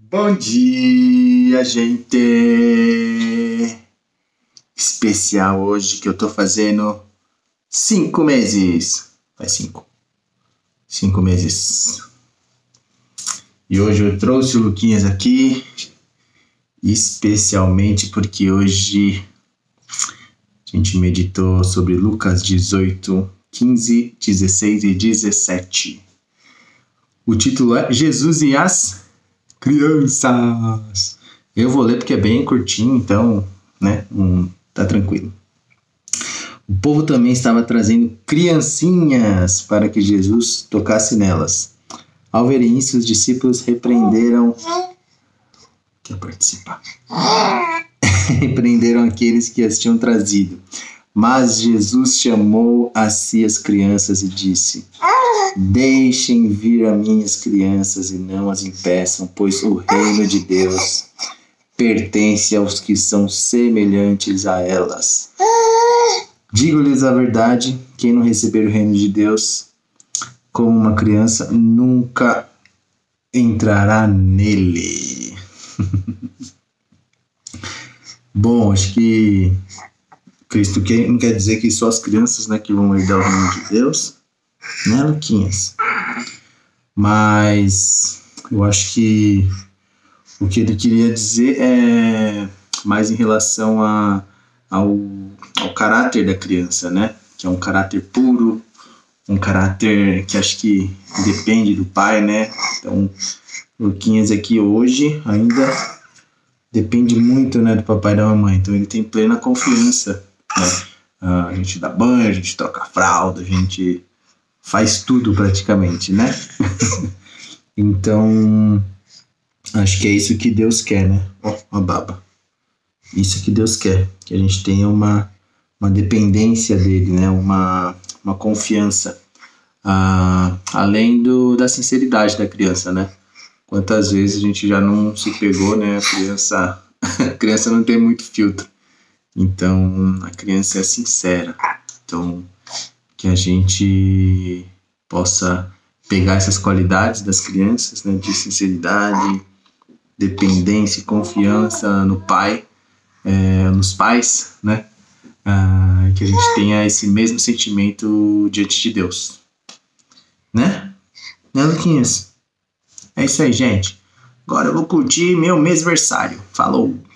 Bom dia, gente! Especial hoje que eu tô fazendo 5 meses. Faz 5 meses. E hoje eu trouxe o Luquinhas aqui, especialmente porque hoje a gente meditou sobre Lucas 18, 15, 16 e 17. O título é Jesus e as crianças. Eu vou ler porque é bem curtinho, então, né, tá tranquilo. O povo também estava trazendo criancinhas para que Jesus tocasse nelas. Ao verem isso, os discípulos repreenderam... Quer participar? Repreenderam aqueles que as tinham trazido. Mas Jesus chamou a si as crianças e disse: deixem vir a minhas crianças e não as impeçam, pois o reino de Deus pertence aos que são semelhantes a elas. Digo-lhes a verdade, quem não receber o reino de Deus como uma criança nunca entrará nele. Bom, acho que Cristo não quer dizer que só as crianças, né, que vão herdar o reino de Deus, né, Luquinhas? Mas eu acho que o que ele queria dizer é mais em relação ao caráter da criança, né? Que é um caráter puro, um caráter que acho que depende do pai, né? Então, Luquinhas aqui hoje ainda depende muito, né, do papai e da mamãe. Então ele tem plena confiança, né? A gente dá banho, a gente troca a fralda, a gente faz tudo praticamente, né? Então, acho que é isso que Deus quer, né? Ó, a baba. Isso que Deus quer, que a gente tenha uma dependência dele, né? Uma confiança, além da sinceridade da criança, né? Quantas vezes a gente já não se pegou, né? A criança não tem muito filtro. Então, a criança é sincera. Então, que a gente possa pegar essas qualidades das crianças, né? De sinceridade, dependência e confiança no pai, nos pais, né? Que a gente tenha esse mesmo sentimento diante de Deus. Né? Né, Luquinhas? É isso aí, gente. Agora eu vou curtir meu mêsversário. Falou!